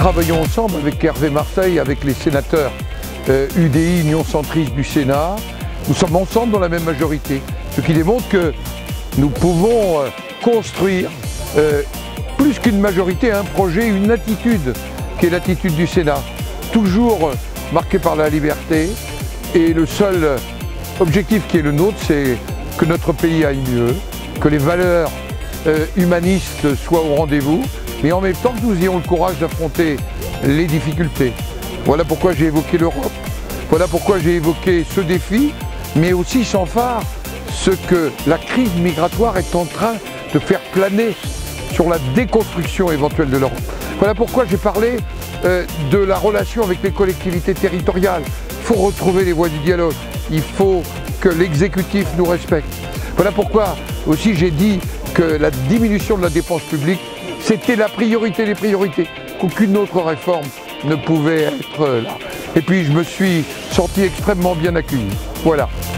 travaillons ensemble avec Hervé Marseille, avec les sénateurs UDI, Union Centriste du Sénat. Nous sommes ensemble dans la même majorité, ce qui démontre que nous pouvons construire plus qu'une majorité, un projet, une attitude qui est l'attitude du Sénat, toujours marquée par la liberté, et le seul objectif qui est le nôtre, c'est que notre pays aille mieux, que les valeurs humanistes soient au rendez-vous, mais en même temps que nous ayons le courage d'affronter les difficultés. Voilà pourquoi j'ai évoqué l'Europe, voilà pourquoi j'ai évoqué ce défi, mais aussi sans phare ce que la crise migratoire est en train de faire planer sur la déconstruction éventuelle de l'Europe. Voilà pourquoi j'ai parlé de la relation avec les collectivités territoriales. Il faut retrouver les voies du dialogue, il faut que l'exécutif nous respecte. Voilà pourquoi aussi j'ai dit que la diminution de la dépense publique, c'était la priorité des priorités, qu'aucune autre réforme ne pouvait être là. Et puis je me suis senti extrêmement bien accueilli. Voilà.